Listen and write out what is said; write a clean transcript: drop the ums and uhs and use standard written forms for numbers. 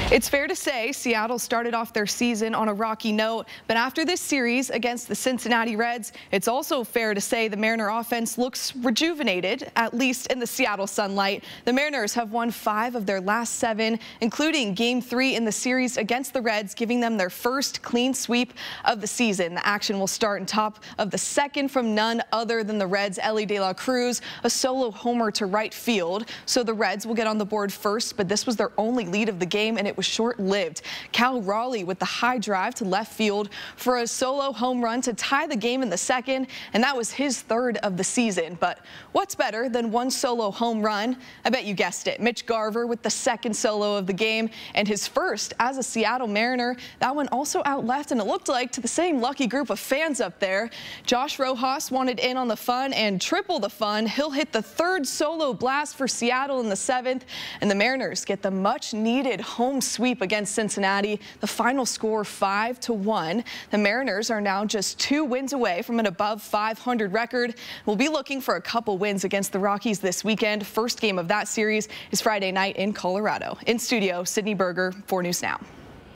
It's fair to say Seattle started off their season on a rocky note, but after this series against the Cincinnati Reds, it's also fair to say the Mariner offense looks rejuvenated, at least in the Seattle sunlight. The Mariners have won 5 of their last 7, including Game 3 in the series against the Reds, giving them their first clean sweep of the season. The action will start on top of the second from none other than the Reds' Elly De La Cruz, a solo homer to right field. So the Reds will get on the board first, but this was their only lead of the game, and it was short-lived. Cal Raleigh with the high drive to left field for a solo home run to tie the game in the second, and that was his 3rd of the season. But what's better than one solo home run? I bet you guessed it. Mitch Garver with the 2nd solo of the game and his 1st as a Seattle Mariner. That one also out left, and it looked like to the same lucky group of fans up there. Josh Rojas wanted in on the fun and triple the fun. He'll hit the 3rd solo blast for Seattle in the 7th, and the Mariners get the much-needed home sweep against Cincinnati. The final score 5-1. The Mariners are now just 2 wins away from an above 500 record. We'll be looking for a couple wins against the Rockies this weekend. First game of that series is Friday night in Colorado. In studio, Sydney Berger, 4 News Now.